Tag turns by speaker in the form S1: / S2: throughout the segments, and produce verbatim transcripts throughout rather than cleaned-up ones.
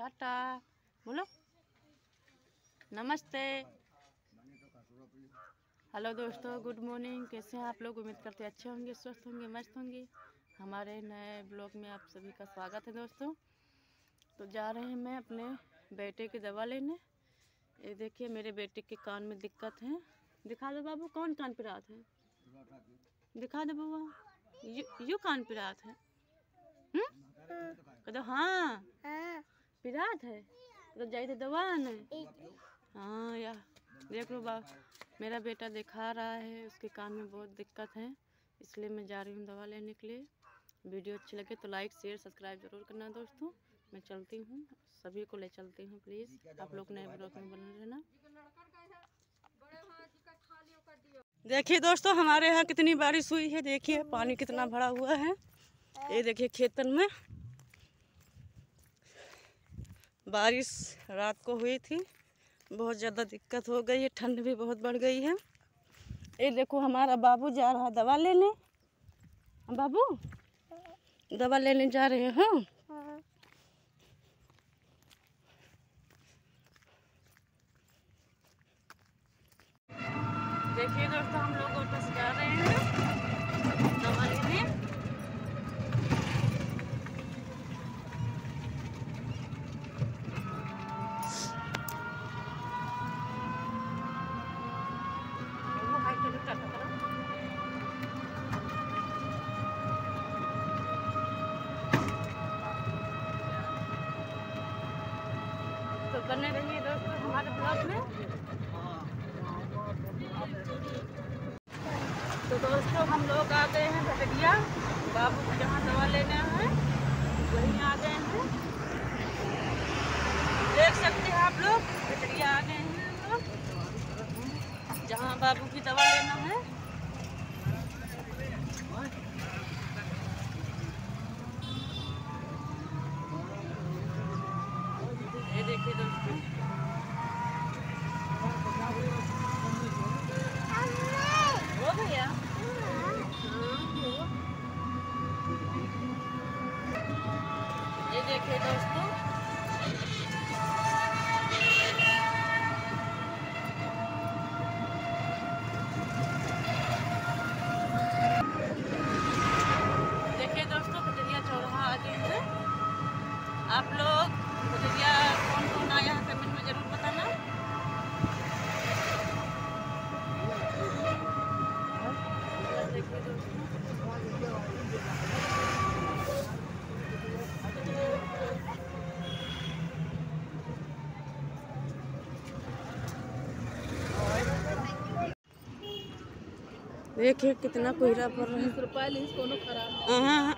S1: टाटा बोलो, नमस्ते। हेलो दोस्तों, गुड मॉर्निंग। कैसे हैं आप लोग? उम्मीद करते अच्छे होंगे, स्वस्थ होंगे, मस्त होंगे। हमारे नए ब्लॉग में आप सभी का स्वागत है दोस्तों। तो जा रहे हैं मैं अपने बेटे की दवा लेने। ये देखिए मेरे बेटे के कान में दिक्कत है। दिखा दो बाबू, कौन कान पिरात है? दिखा दो बाबू, यू यू कान पिरात है। हम्म हाँ पिरात है तो जाइए तो दवा आने। हाँ या देख लो बा, मेरा बेटा दिखा रहा है उसके कान में बहुत दिक्कत है, इसलिए मैं जा रही हूँ दवा लेने के लिए। वीडियो अच्छी लगे तो लाइक शेयर सब्सक्राइब जरूर करना दोस्तों। मैं चलती हूँ, सभी को ले चलती हूँ। प्लीज़ आप लोग नए ब्लॉग में बने रहना। देखिए दोस्तों, हमारे यहाँ कितनी बारिश हुई है। देखिए पानी कितना भरा हुआ है। ये देखिए खेतन में बारिश रात को हुई थी, बहुत ज़्यादा दिक्कत हो गई है। ठंड भी बहुत बढ़ गई है। ये देखो हमारा बाबू जा रहा है दवा लेने। बाबू दवा लेने जा रहे हैं। देखिए दोस्तों, हम लोग ऑटो से जा रहे हैं दवा लेने। तो बने रहिए दोस्तों हमारे ब्लॉग में। तो दोस्तों हम लोग आ गए हैं भटरिया। बाबू को जहाँ दवा लेना है वहीं आ गए हैं। देख सकते हैं आप लोग, भटरिया आ गए हैं हम लोग जहाँ बाबू की दवा लेना है। ये देखिए दोस्तों, हो गया। ये देखिए दोस्तों, देखिए दोस्तों भटरिया चौराहा आ गए हैं। आप लोग भटरिया कौन कौन आया है कमेंट में जरूर बताना। देखिए दोस्तों, देखिए कितना कोहरा पड़ रहा है।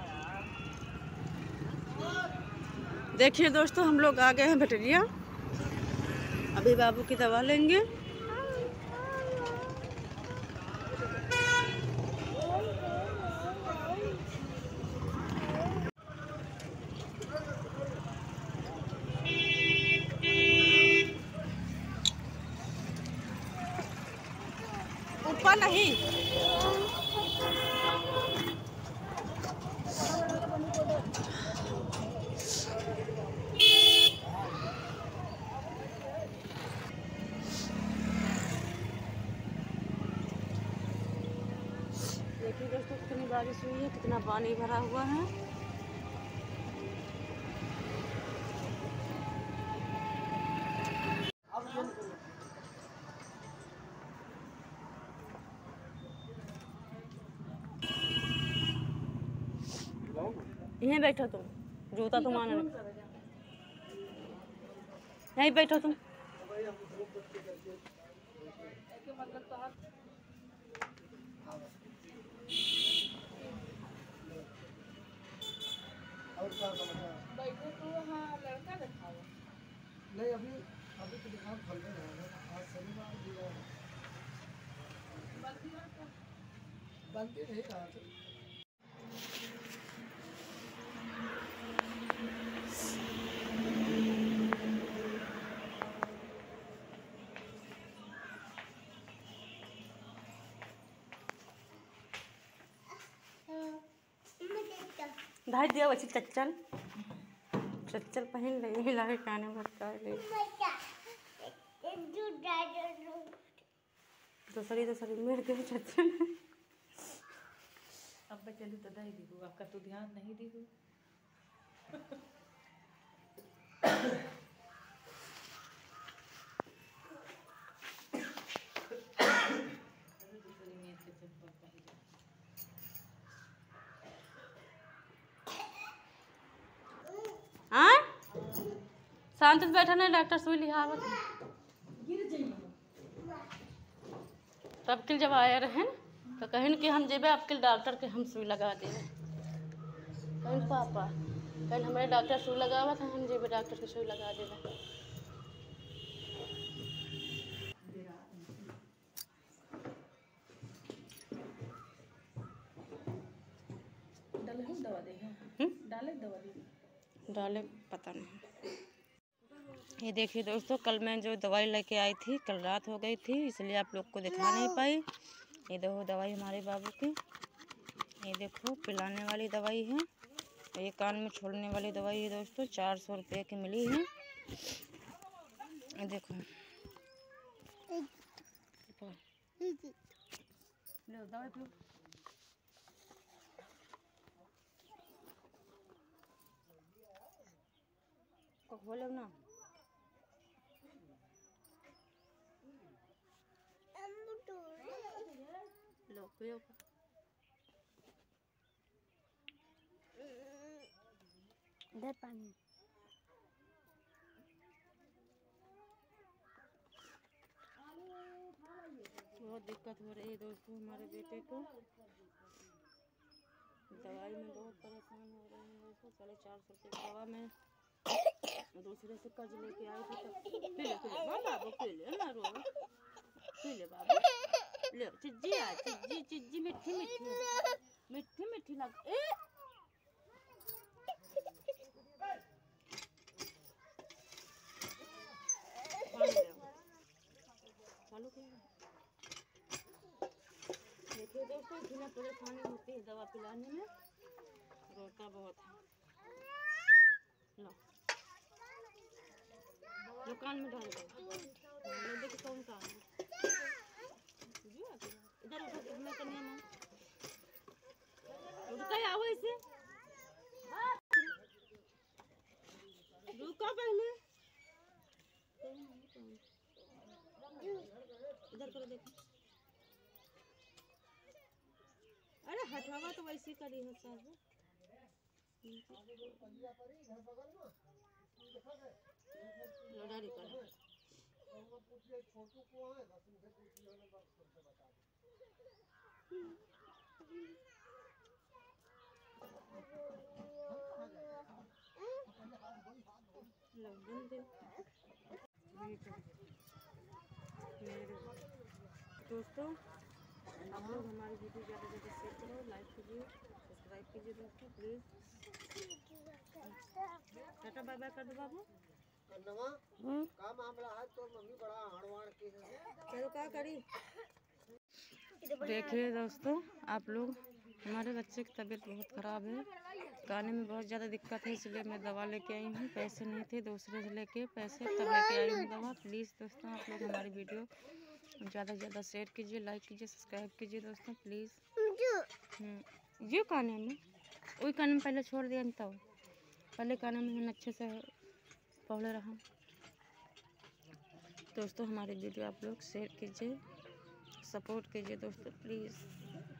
S1: देखिए दोस्तों, हम लोग आ गए हैं भटरिया। अभी बाबू की दवा लेंगे। ऊपर नहीं, देखिए दोस्तों कितनी बारिश हुई है, कितना पानी भरा हुआ है। यहीं बैठो तुम, जूता तुम आना, यहीं बैठो तुम। बैठो तो हाँ, लड़का दिखाओ। नहीं अभी अभी तो दुकान खोल रहे हैं, आज शनिवार भी है। बनती नहीं कहाँ से। धाई दिया वैसे चल चल चल पहन ले, हिला के काने में लटका ले। दूसरी दूसरी मेरे के चल।
S2: अब चलू तो दही दी आपका तो ध्यान नहीं दी
S1: हाँ शांत से बैठा नहीं, डॉक्टर सुई लिहावत तब किल जब आया रहे तो कहीं कि हम जेबे आपके डॉक्टर के हम सुई लगा देवे। कहीं पापा कहीं हमारे डॉक्टर सुई लगावा था, हम जेबे डॉक्टर के सुई लगा देवे।
S2: दवा दे डाले दवा दे
S1: डाले पता नहीं। ये देखिए दोस्तों, कल मैं जो दवाई लेके आई थी, कल रात हो गई थी इसलिए आप लोग को दिखा नहीं पाई। ये देखो दवाई हमारे बाबू की, ये देखो पिलाने वाली दवाई है, ये कान में छोड़ने वाली दवाई है दोस्तों, चार सौ रुपये की मिली है। ये देखो लो दवाई पियो। बोलो ना लो पियो। दे पानी। बहुत दिक्कत हो रही है दोस्तों हमारे बेटे को, दवाई में बहुत परेशान हो रहे हैं दोस्तों। साढ़े चार सौ रुपये दवा में दूसरे से कर्ज लेके आए थे। पी ले पी ले बाबू, पी ले ना रो, पी ले बाबू, ले चिज्जी आ चिज्जी चिज्जी मिठी मिठी मिठी मिठी लग ए चालू कर। देखिए दोस्तों इतना परेशानी होती है दवा पिलाने में, रोता बहुत है। लो दुकान में डाल दो, देखो कौन सा है इधर उठो मैं करने में रुका आओ इसे रुका पहले इधर करो देखो। अरे हटावा तो वैसे करी है सब लड़ाई कर दोस्तों आप लोग हमारी वीडियो ज़्यादा ज़्यादा शेयर करो, लाइक कीजिए, सब्सक्राइब कीजिए दोस्तों प्लीज़। टाटा बाय बाय कर दो बाबू। का मामला है तो मम्मी बड़ा हाड़वाड़ की चलो क्या करी। देखिए दोस्तों आप लोग, हमारे बच्चे की तबीयत बहुत ख़राब है, गाने में बहुत ज़्यादा दिक्कत है, इसलिए मैं दवा लेके आई हूँ। पैसे नहीं थे, दूसरे से लेके पैसे तब लेके आई हूँ दवा। प्लीज़ दोस्तों आप लोग हमारी वीडियो ज़्यादा से ज़्यादा शेयर कीजिए, लाइक कीजिए, सब्सक्राइब कीजिए दोस्तों प्लीज़। ये काने में वही काने में पहले छोड़ दिया तब पहले काने में हम अच्छे से पढ़ रहा। दोस्तों हमारी वीडियो आप लोग शेयर कीजिए, सपोर्ट कीजिए दोस्तों प्लीज़।